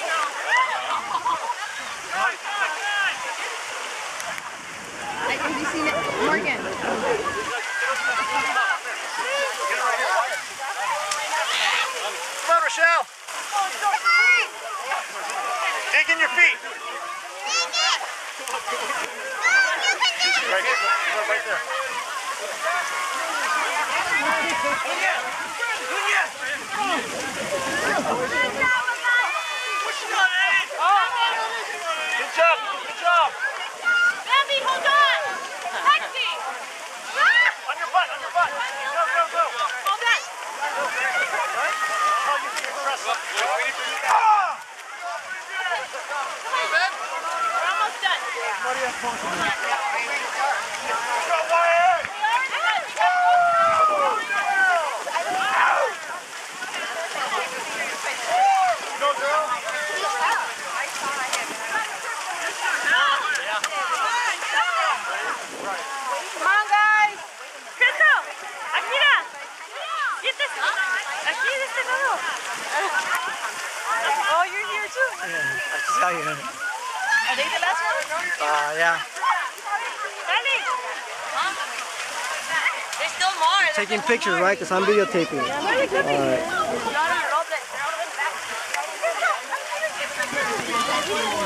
Have you seen it? Morgan. Come on, Rochelle. Dig in your feet. Right here. Right there. Good job. Good job. Abby, hold on. Lexi. On your butt. On your butt. Go, go, go. Hold that. Oh, you see your press up. Come on, Ben. We're almost done. Go, Wyatt. Go, girl. Come on, guys. Crystal, Akira. Get this. Aquí, this is all. Oh, you're here too. Yeah, I saw you. Are they the last one? Yeah. Daddy. There's still more. Taking pictures, right? Because I'm videotaping. All right.